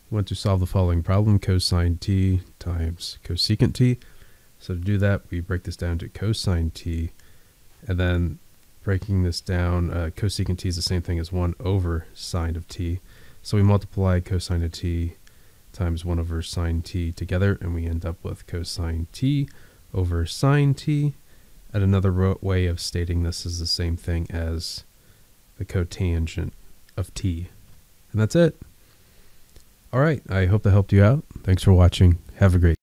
we want to solve the following problem: cosine t times cosecant t. So to do that, we break this down to cosine t, and then breaking this down, cosecant t is the same thing as 1 over sine of t. So we multiply cosine of t times 1 over sine t together, and we end up with cosine t over sine t. And another way of stating this is the same thing as the cotangent of t. And that's it. All right, I hope that helped you out. Thanks for watching. Have a great day.